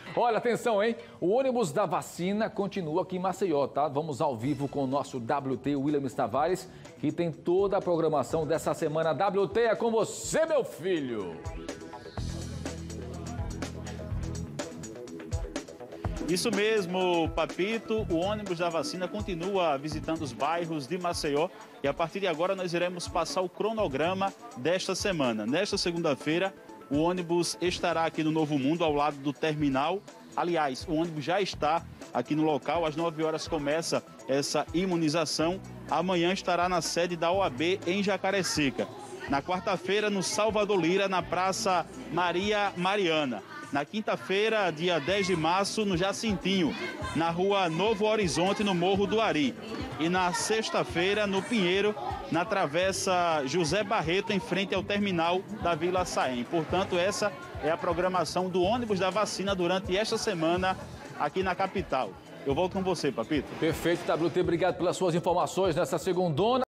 Olha, atenção, hein? O ônibus da vacina continua aqui em Maceió, tá? Vamos ao vivo com o nosso WT Williams Tavares, que tem toda a programação dessa semana. WT, é com você, meu filho! Isso mesmo, Papito. O ônibus da vacina continua visitando os bairros de Maceió e a partir de agora nós iremos passar o cronograma desta semana. Nesta segunda-feira, o ônibus estará aqui no Novo Mundo, ao lado do terminal. Aliás, o ônibus já está aqui no local. Às 9 horas começa essa imunização. Amanhã estará na sede da OAB em Jacarecica. Na quarta-feira, no Salvador Lira, na Praça Maria Mariana. Na quinta-feira, dia 10 de março, no Jacintinho, na rua Novo Horizonte, no Morro do Ari. E na sexta-feira, no Pinheiro, na Travessa José Barreto, em frente ao terminal da Vila Saém. Portanto, essa é a programação do ônibus da vacina durante esta semana aqui na capital. Eu volto com você, Papito. Perfeito, WT. Obrigado pelas suas informações nessa segundona.